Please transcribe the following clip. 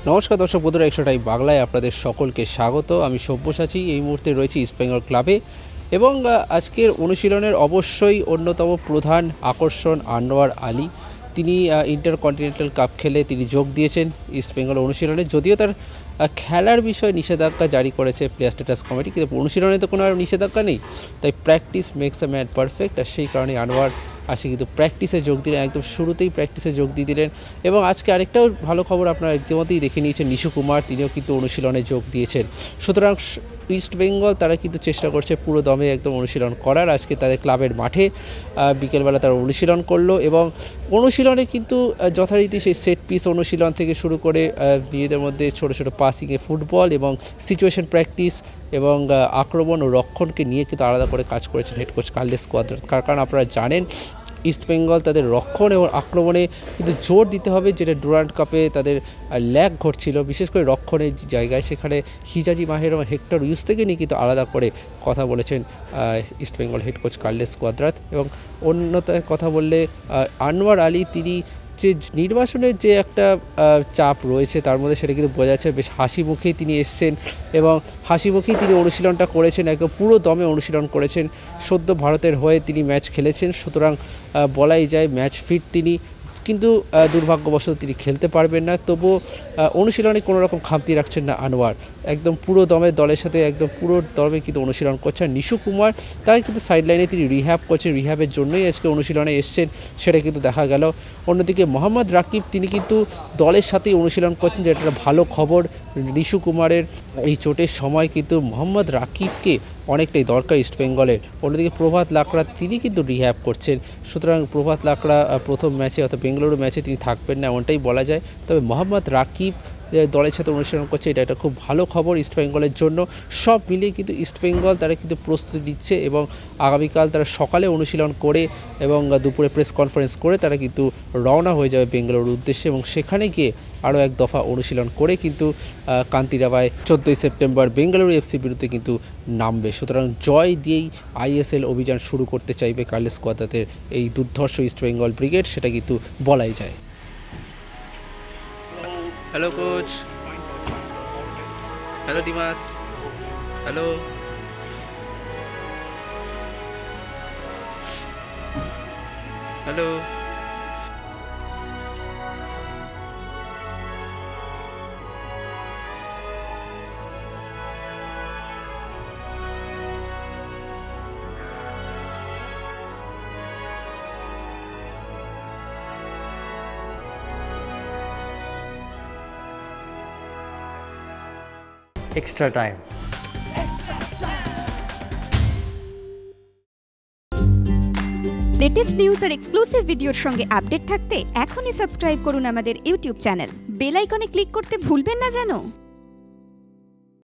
নমস্কার দর্শক বন্ধুরা, 100টাই বাংলায় আপনাদের সকলকে স্বাগত। আমি সব্যসাচী এই মুহূর্তে রয়েছি ইস্টবেঙ্গল ক্লাবে এবং আজকের অনুশীলনের অবশ্যই অন্যতম প্রধান আকর্ষণ আনোয়ার আলী। তিনি ইন্টারকন্টিনেন্টাল কাপ খেলে তিনি যোগ দিয়েছেন ইস্টবেঙ্গল অনুশীলনে। যদিও তার খেলার বিষয়ে নিষেধাজ্ঞা জারি করেছে প্লেয়ার স্ট্যাটাস কমিটি, কিন্তু অনুশীলনে তো কোনো আর নিষেধাজ্ঞা নেই। তাই practice makes a man perfect, আর সেই কারণে আনোয়ার আসে কিন্তু প্র্যাকটিসে যোগ দিলেন, একদম শুরুতেই প্র্যাকটিসে যোগ দিয়ে দিলেন। এবং আজকে আরেকটাও ভালো খবর আপনারা ইতিমধ্যেই দেখে নিয়েছেন, নিশু কুমার তিনিও কিন্তু অনুশীলনে যোগ দিয়েছেন। সুতরাং ইস্টবেঙ্গল তারা কিন্তু চেষ্টা করছে পুরো দমে একদম অনুশীলন করার। আজকে তাদের ক্লাবের মাঠে বিকেলবেলা তারা অনুশীলন করলো এবং অনুশীলনে কিন্তু যথারীতি সেই সেট পিস অনুশীলন থেকে শুরু করে নিজেদের মধ্যে ছোটো ছোটো পাসিংয়ে ফুটবল এবং সিচুয়েশন প্র্যাকটিস এবং আক্রমণ ও রক্ষণকে নিয়ে কিন্তু আলাদা করে কাজ করেছেন হেড কোচ কার্লোস কোয়াদ্রাতো। কারণ আপনারা জানেন ইস্টবেঙ্গল তাদের রক্ষণ এবং আক্রমণে কিন্তু জোর দিতে হবে, যেটা ডুরান্ড কাপে তাদের ল্যাগ ঘটছিল, বিশেষ করে রক্ষণের জায়গায়। সেখানে হিজাজি মাহের এবং হেক্টর ইউস থেকে নিয়ে কিন্তু আলাদা করে কথা বলেছেন East Bengal head coach Carlos Cuadrat. এবং অন্যতায় কথা বললে আনোয়ার আলী, তিনি যে নির্বাচনের যে একটা চাপ রয়েছে তার মধ্যে সেটা কিন্তু বোঝা যাচ্ছে। বেশ হাসি মুখেই তিনি এসছেন এবং হাসি মুখেই তিনি অনুশীলনটা করেছেন, একদম পুরো দমে অনুশীলন করেছেন। সদ্য ভারতের হয়ে তিনি ম্যাচ খেলেছেন, সুতরাং বলাই যায় ম্যাচ ফিট তিনি। কিন্তু দুর্ভাগ্যবশত তিনি খেলতে পারবেন না, তবুও অনুশীলনে কোনো রকম খামতি রাখছেন না আনোয়ার। একদম পুরো দমের দলের সাথে একদম পুরো দমে কিন্তু অনুশীলন করছেন। নিশু কুমার তাই কিন্তু সাইডলাইনে তিনি রিহ্যাব করছেন, রিহ্যাবের জন্যই আজকে অনুশীলনে এসছেন, সেটা কিন্তু দেখা গেল। অন্যদিকে মোহাম্মদ রাকিব তিনি কিন্তু দলের সাথেই অনুশীলন করছেন, যেটা একটা ভালো খবর। নিশু কুমারের এই চোটের সময় কিন্তু মোহাম্মদ রাকিবকে অনেকটাই দরকার ইস্টবেঙ্গলের। অন্যদিকে প্রভাত লাকড়া তিনি কিন্তু রিহ্যাব করছেন, সুতরাং প্রভাত লাকড়া প্রথম ম্যাচে অর্থাৎ বেঙ্গালুরু ম্যাচে তিনি থাকবেন না এমনটাই বলা যায়। তবে মোহাম্মদ রাকিব দলের সাথে অনুশীলন করছে, এটা একটা খুব ভালো খবর ইস্টবেঙ্গলের জন্য। সব মিলিয়ে কিন্তু ইস্টবেঙ্গল তারা কিন্তু প্রস্তুতি নিচ্ছে এবং আগামীকাল তারা সকালে অনুশীলন করে এবং দুপুরে প্রেস কনফারেন্স করে তারা কিন্তু রওনা হয়ে যাবে বেঙ্গালুরুর উদ্দেশ্যে এবং সেখানে গিয়ে আরও এক দফা অনুশীলন করে কিন্তু কান্তিরাবায় 14ই সেপ্টেম্বর বেঙ্গালুরু এফসির বিরুদ্ধে কিন্তু নামবে। সুতরাং জয় দিয়েই আইএসএল অভিযান শুরু করতে চাইবে কার্লোস কোয়াদ্রাতোর এই দুর্ধর্ষ ইস্টবেঙ্গল ব্রিগেড, সেটা কিন্তু বলাই যায়। Hello coach. Hello Dimas. Hello. Hello. Extra time. Latest news আর এক্সক্লুসিভ ভিডিওর সঙ্গে আপডেট থাকতে এখনই সাবস্ক্রাইব করুন আমাদের ইউটিউব চ্যানেল। বেল আইকনে ক্লিক করতে ভুলবেন না যেন।